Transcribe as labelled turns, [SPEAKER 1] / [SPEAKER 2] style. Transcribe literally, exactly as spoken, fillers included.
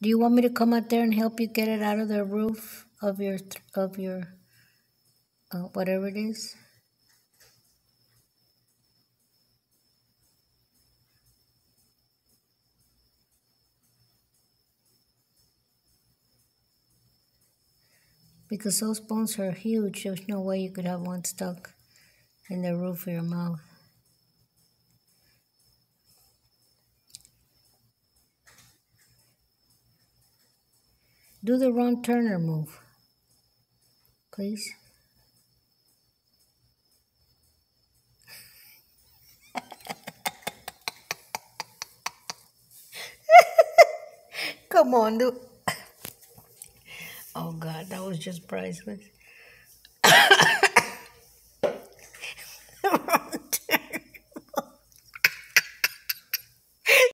[SPEAKER 1] Do you want me to come out there and help you get it out of the roof of your of your uh, whatever it is? Because those bones are huge. There's no way you could have one stuck in the roof of your mouth. Do the Ron Turner move, please. Come on, do. Oh God, that was just priceless.